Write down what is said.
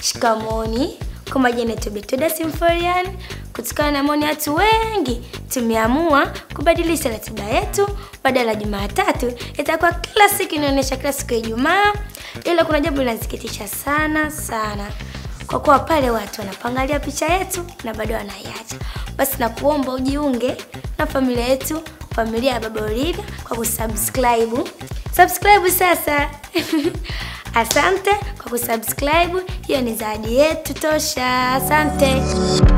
Shikamoni, kwa majina yetu Betoda Symphorian. Kutokana na maoni ya watu wengi, tumeamua kubadilisha ratiba yetu. Badala Jumatatu itakuwa kila siku inaonyesha kila siku ya Ijumaa. Ila kuna jambo linasikitisha sana. Kwa kuwa pale watu wanapangalia picha yetu na bado wanaiacha. Basi nakuomba ujiunge na familia yetu, familia ya Baba Olivia, kwa kusubscribe. Subscribe sasa. Asante kwa kusubscribe. Hiyo ni zawadi yetu tosha. Asante.